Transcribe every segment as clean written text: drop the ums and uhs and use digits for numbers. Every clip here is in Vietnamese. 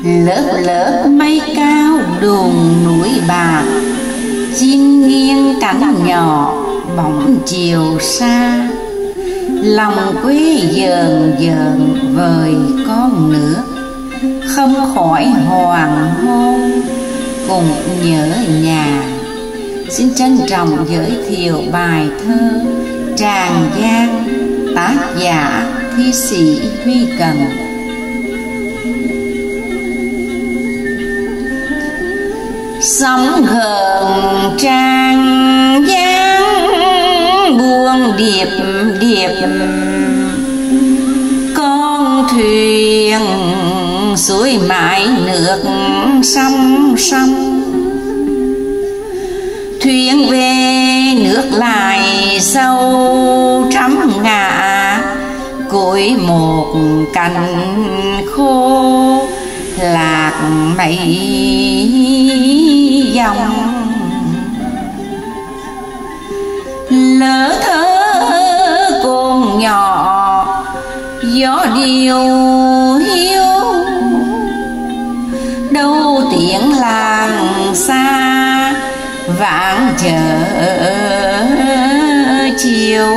Lớp lớp mây cao đùn núi bạc, chim nghiêng cánh nhỏ bóng chiều xa. Lòng quê dờn dờn vời con nước, không khỏi hoàng hôn cùng nhớ nhà. Xin trân trọng giới thiệu bài thơ Tràng Giang, tác giả thi sĩ Huy Cần. Sóng gợn Tràng Giang buông điệp điệp, con thuyền xuôi mãi nước sông sông. Thuyền về nước lại sâu trăm ngả, cội một cành khô lạc mây dòng. Lỡ thơ cồn nhỏ gió điều hiu, đâu tiếng làng xa vãng chờ chiều.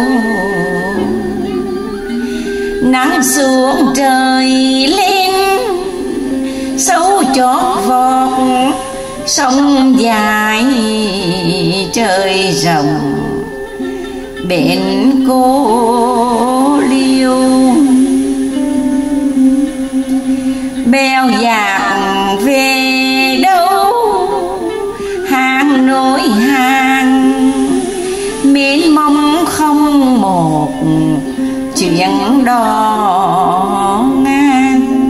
Nắng xuống trời lên sâu chót vọt, sông dài trời rộng bên cô liêu. Bèo dạt về đâu hàng nối hàng, mến mong không một chuyện đò ngang.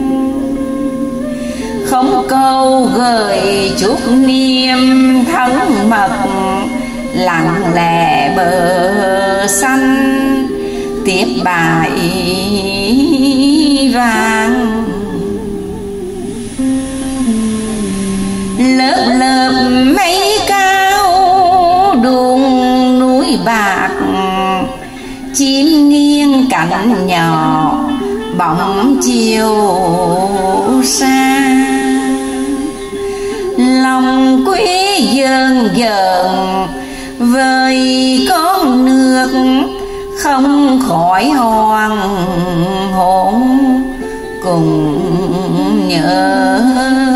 Không câu gửi chút niềm thân mật, lặng lẽ bờ xanh tiếp bài vàng. Lớp lớp mây cao đùn núi bạc, chim nghiêng cánh nhỏ bóng chiều xa. Lòng quê dờn dờn vời con nước, không khỏi hoàng hôn cùng nhớ